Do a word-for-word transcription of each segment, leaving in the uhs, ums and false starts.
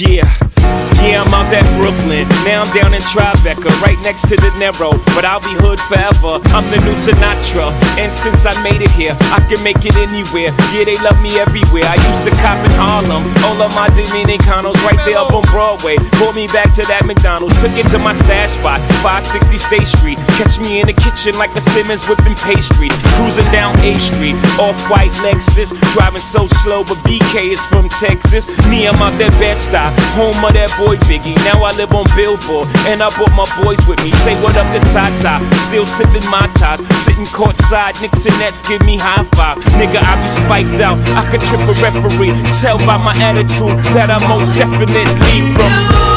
Yeah, yeah, I'm out at Brooklyn. Now I'm down in Tribeca, right next to the Narrow. But I'll be hood forever, I'm the new Sinatra. And since I made it here, I can make it anywhere. Yeah, they love me everywhere. I used to cop in Harlem, all of my Dominicanos right there up on Broadway. Pulled me back to that McDonald's, took it to my stash spot, five sixty State Street. Catch me in the kitchen like a Simmons whipping pastry. Cruising down A Street, off-white Lexus. Driving so slow, but B K is from Texas. Me, I'm out that Bed-Stuy, home of that boy Biggie. Now I live on Billboard, and I brought my boys with me. Say what up to Tata, still sipping my top. Sitting courtside, Knicks and Nets give me high five. Nigga, I be spiked out, I could trip a referee. Tell by my attitude that I most definitely from.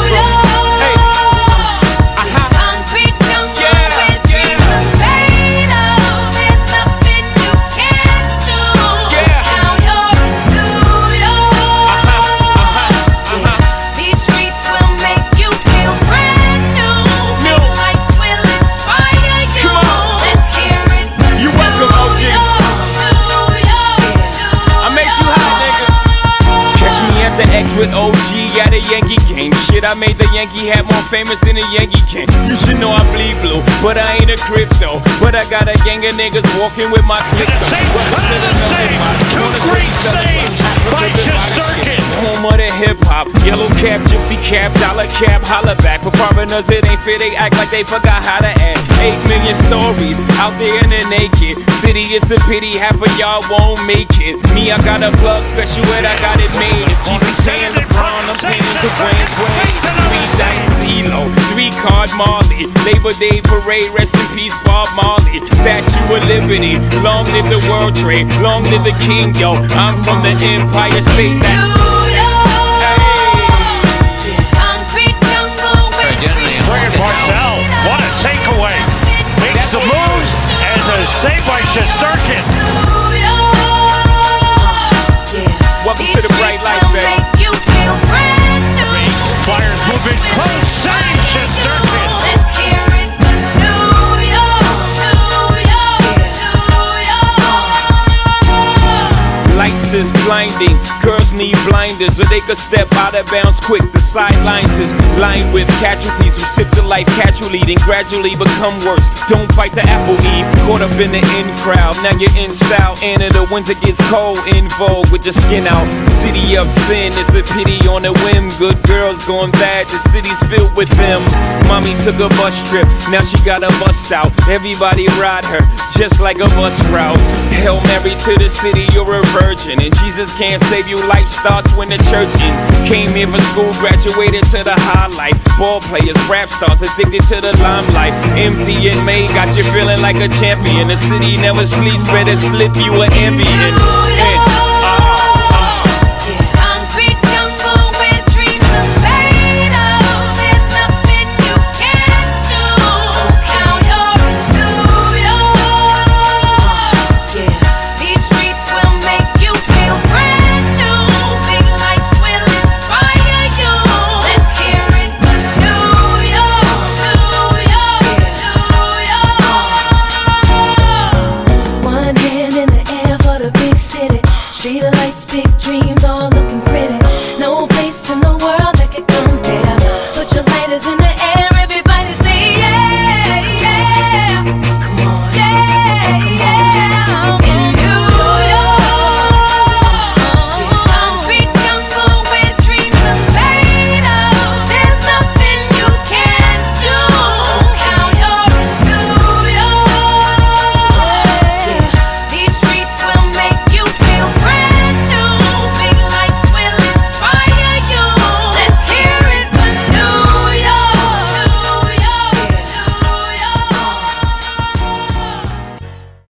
With O G at a Yankee game. Shit, I made the Yankee hat more famous than a Yankee can. You should know I bleed blue, but I ain't a crypto. But I got a gang of niggas walking with my click. Another save! Two great saves by Shesterkin! Home of the hip hop, yellow cap, gypsy cap, dollar cap, holla back. For foreigners, it ain't fair, they act like they forgot how to act. Eight million stories out there in the naked city. It's a pity half of y'all won't make it. Me, I got a plug special, and I got it made. If Jesus paying LeBron, I'm paying to Dwayne Wayne. Three dice CeeLo, three card Marley. Labor Day parade, rest in peace Bob Marley. Statue of Liberty, long live the World Trade, long live the King, yo. I'm from the Empire State. That's Marcel, what a takeaway. Makes the moves and the save by Shesterkin. Welcome to the bright light, baby. Flyers moving close, save Shesterkin. Let's hear it from New York, New York, New York. Lights is blinding, girls need blinders, or they could step out of bounds quick. The sidelines is lined with casualties who sip the life casually, then gradually become worse. Don't bite the apple, Eve. Caught up in the in crowd, now you're in style. And in the winter gets cold, in vogue with your skin out. City of sin, it's a pity on a whim. Good girls going bad, the city's filled with them. Mommy took a bus trip, now she got a bust out. Everybody ride her, just like a bus route. Hail Mary to the city, you're a virgin, and Jesus can't save you. Life starts when the church in. Came here for school, graduated to the highlight. Ball players, rap stars, addicted to the limelight. Empty and May got you feeling like a champion. The city never sleeps, better slip you an ambient. And Street lights, big dreams, all looking pretty.